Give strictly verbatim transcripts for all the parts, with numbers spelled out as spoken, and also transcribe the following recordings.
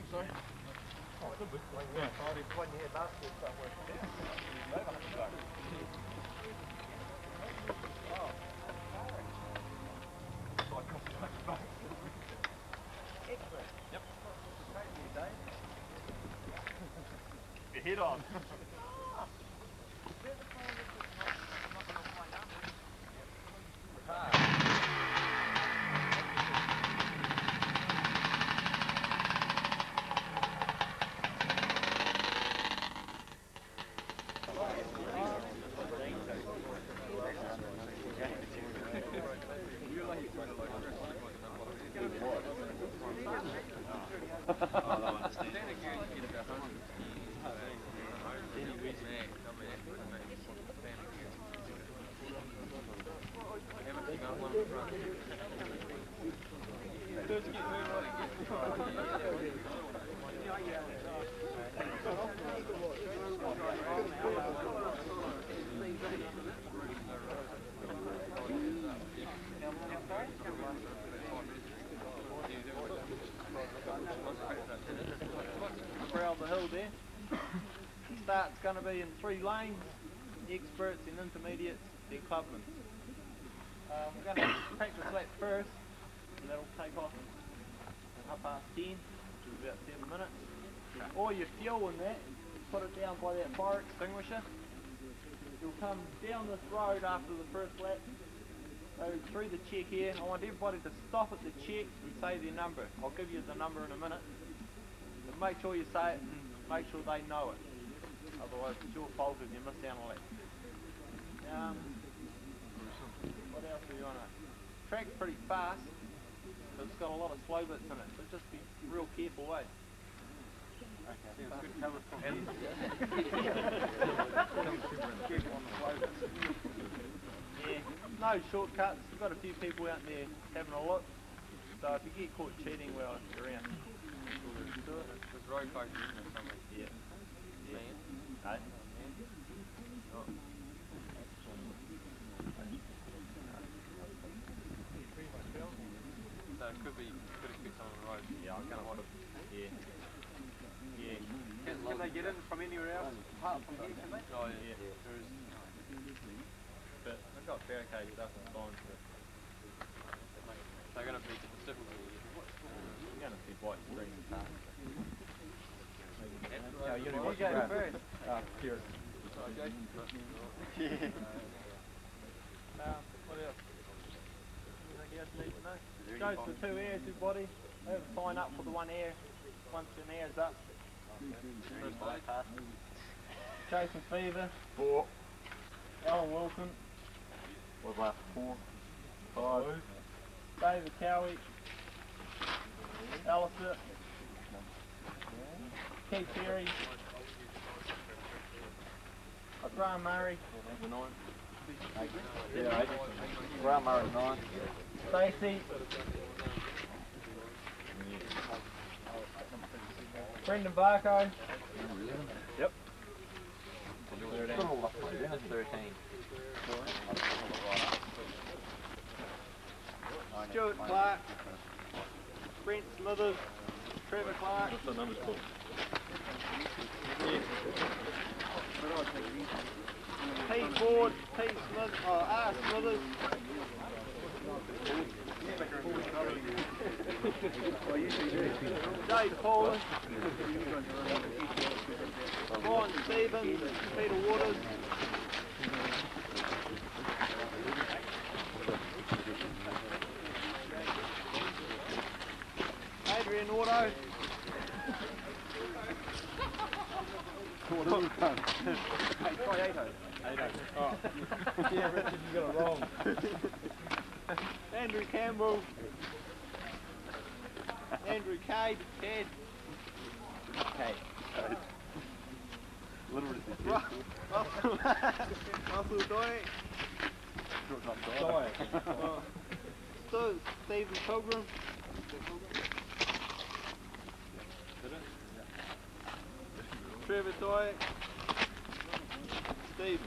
Sorry? Oh, good book. Yeah. One year last year somewhere. Yep. Your head on. The hill there. The start's going to be in three lanes, experts and intermediates, then clubmen. Um, we're going to practice lap first, and that'll take off at half past ten, which is about seven minutes. All your fuel in that, put it down by that fire extinguisher. You'll come down this road after the first lap, go through the check here. I want everybody to stop at the check and say their number. I'll give you the number in a minute. Make sure you say it and make sure they know it. Otherwise it's your fault if you miss down a lap. Um, what else do you want to know? Track's pretty fast, but it's got a lot of slow bits in it, so just be real careful, eh? Okay, sounds good. Cover from here. Yeah, no shortcuts. We've got a few people out there having a look, so if you get caught cheating, well, you're around. There's road coaches in there somewhere. Yeah. Yeah. Man. No. Oh. So it could be, could expect some on the road. Yeah, I'm going to want to. Yeah. Yeah. Can, can they get in from anywhere else apart from here, can they? Oh yeah. Yeah. Yeah. There is. But they've got barricaded up and fine. They're going to be specifically. You're going to see white screen and cars. Yeah, you go first. Ah, here. Sorry, Jason. Yeah. Um, what else? Anything else you need to know? Goes for two airs, everybody. They have to sign up for the one air once an air's up. Jason Fever. Four. Alan Wilson. What about four? Five. David Cowie. Alistair. Keith Perry. Graham Murray. Number nine. Yeah, eight. Graham Murray, nine. Stacey. Brendan Barco. Yep. thirteen. Stuart Clark. Brent Smithers. Trevor Clark. What's the numbers called? Pete Ford. Pete Smith. Oh, R. Smithers. Dave Paulin. Brian Stevens. Peter Waters. Adrian Auto. What have you done? Hey, try eight oh. Oh. Yeah, Richard, you got it wrong. Andrew Campbell. Andrew Cade. Cade. Hey. Literally. Russell. Russell Doyle. Doyle. Stu, Stephen Pilgrim. Trevor Doyle. Steve.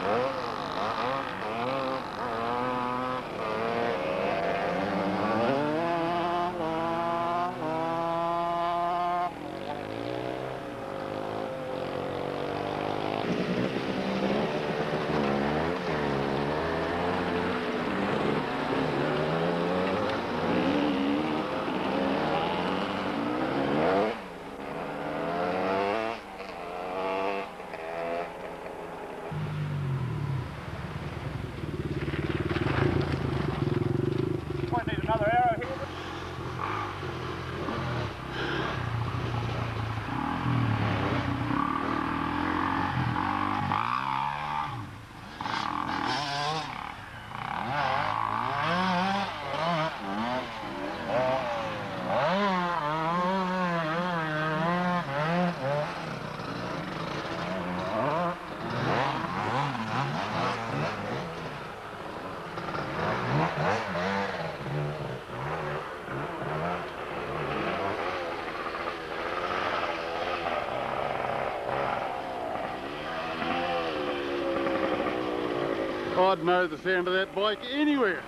I'd know the sound of that bike anywhere.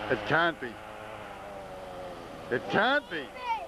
It can't be. It can't be.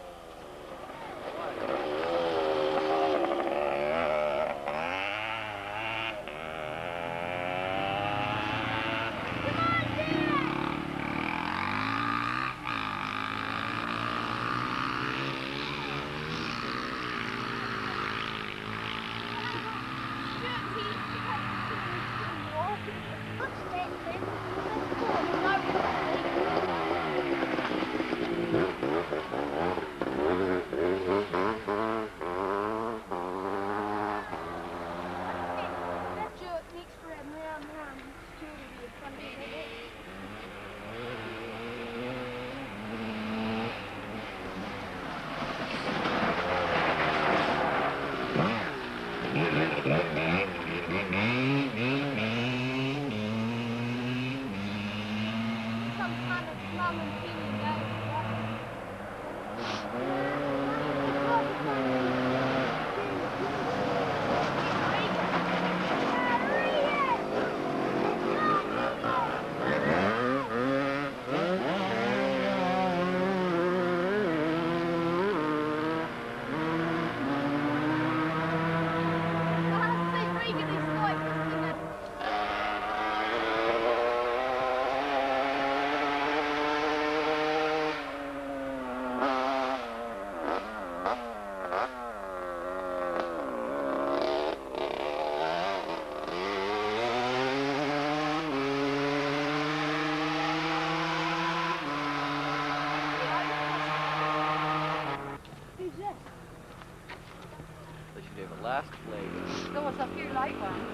Last place. There was a few late ones.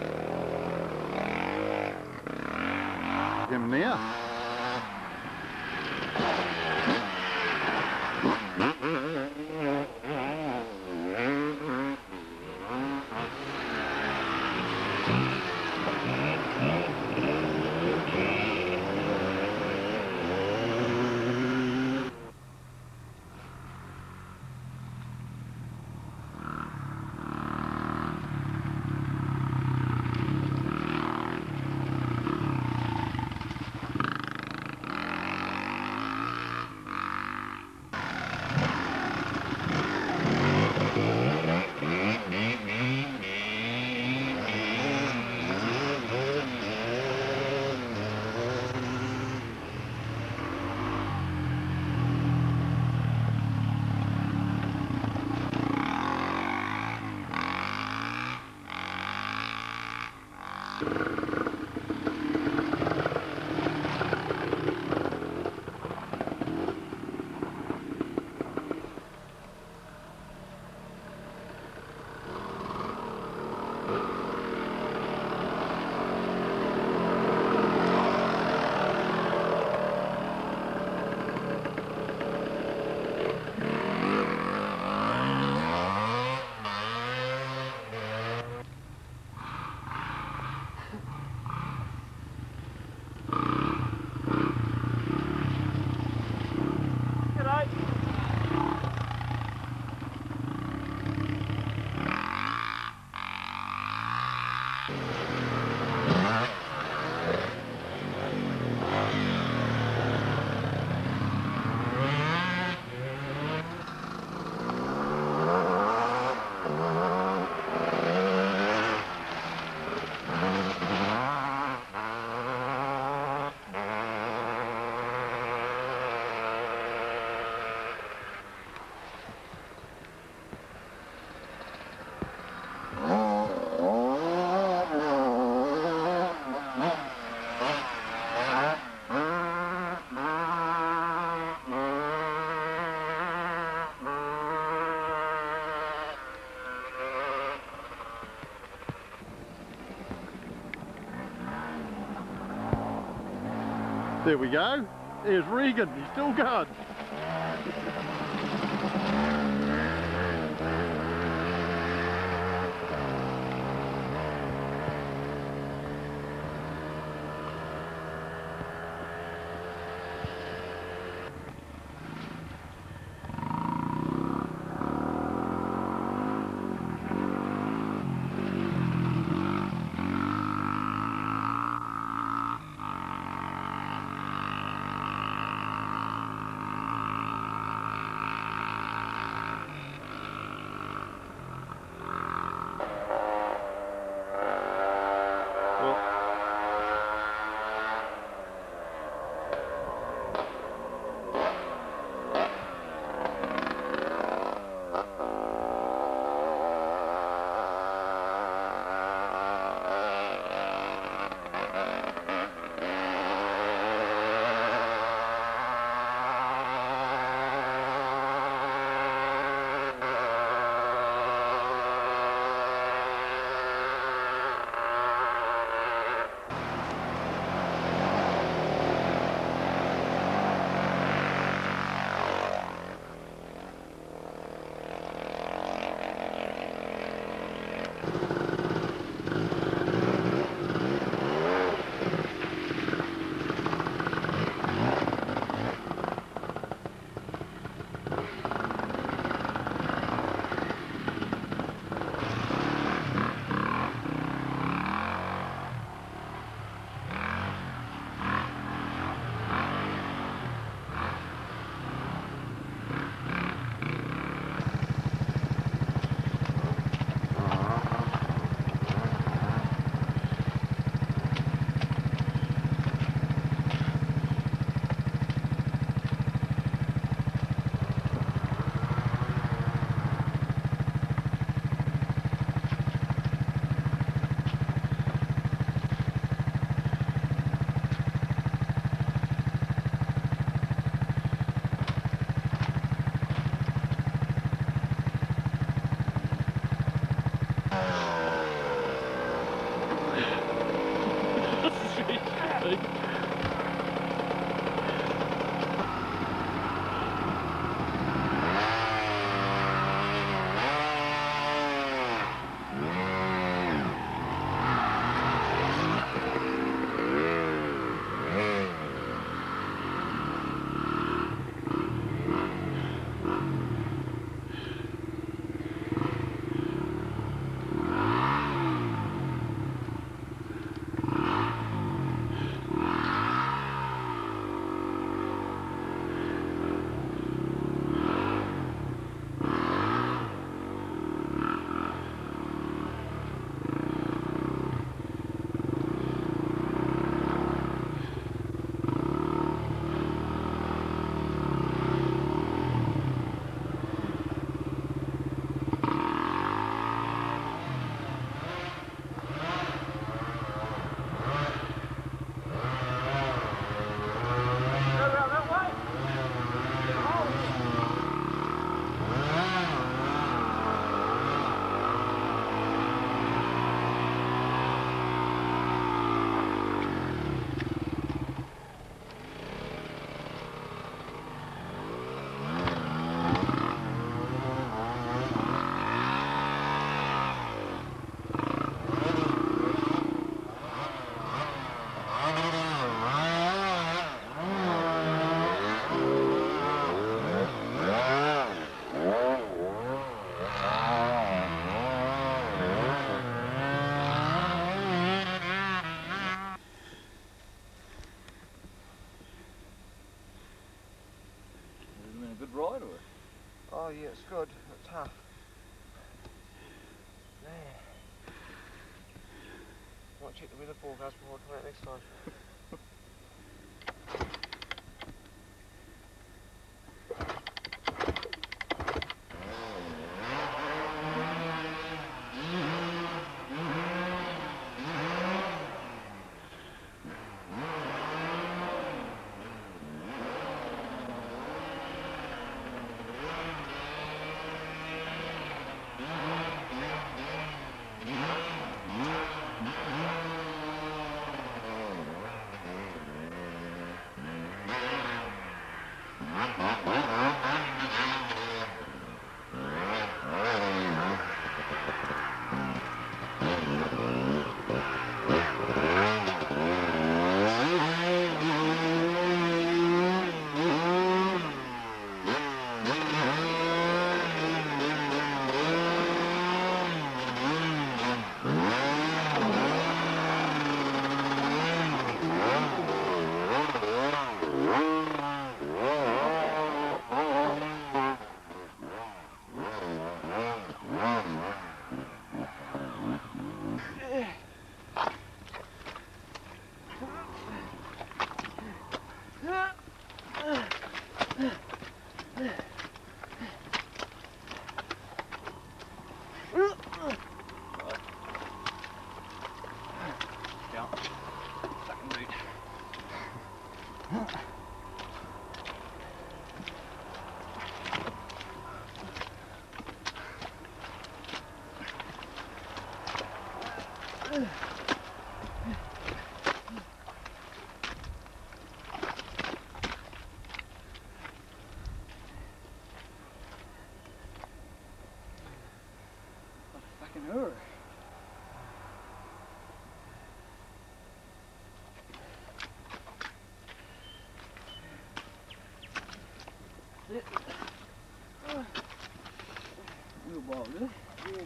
Him there. There we go. There's Regan, he's still going. It's good, but tough. There. Might check the weather forecast before I come out next time. Hare. Sit. Real ball, good. Yeah.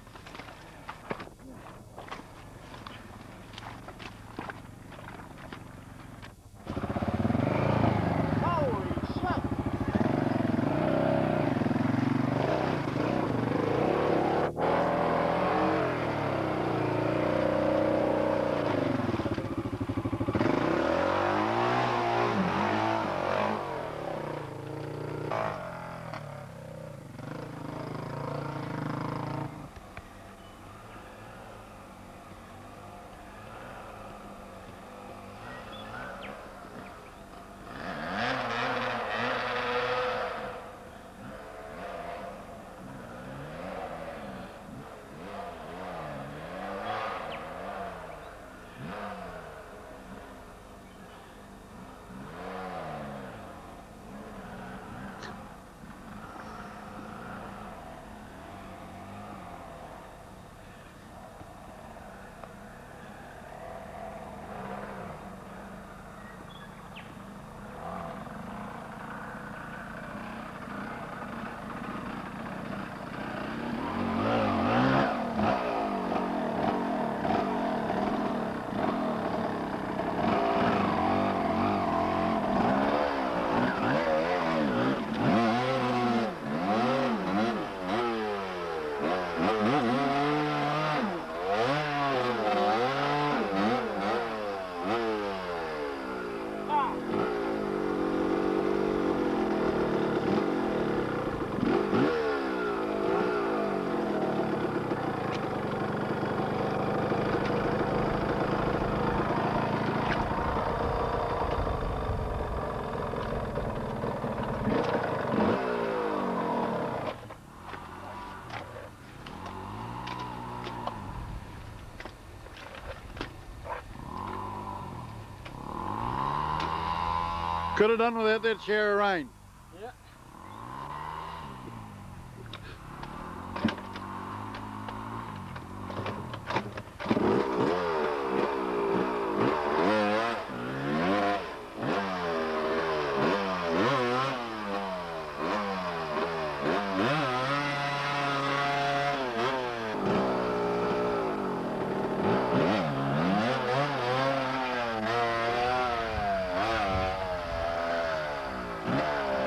Could have done without that shower of rain. Yeah. Yeah.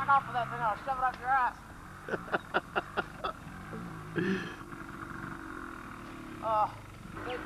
fuck off with that thing, I'll shove it up your ass. Oh, good.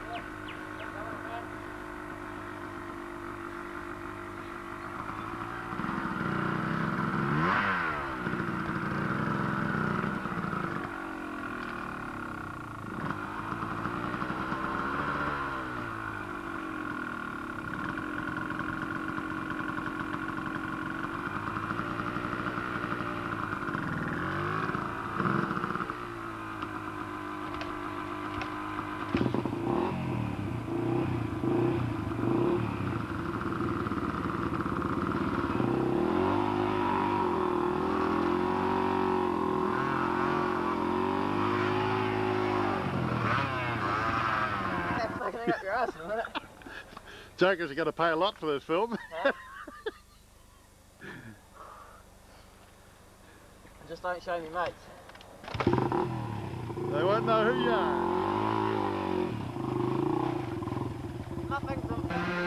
Up your ass in a minute. Jokers are going to pay a lot for this film. Huh? Just don't show me mates. They won't know who you are. Nothing from...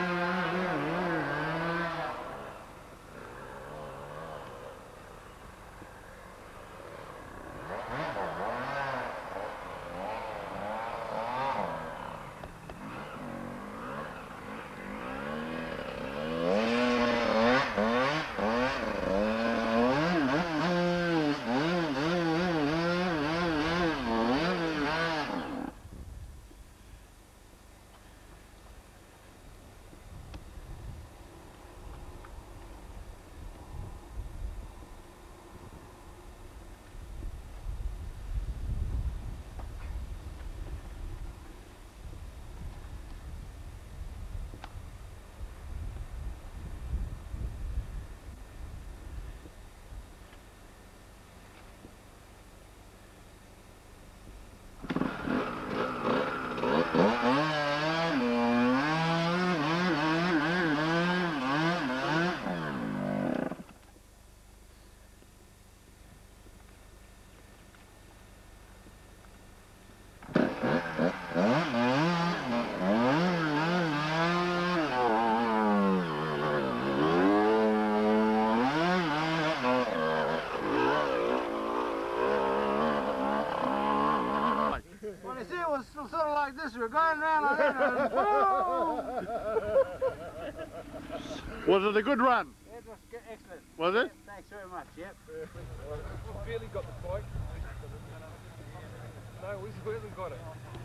Sort of like this, we're going round like that, and Was it a good run? yeah, it was good, excellent. Was it? Yep, thanks very much, yep. We've barely got the bike. No, we hasn't got it.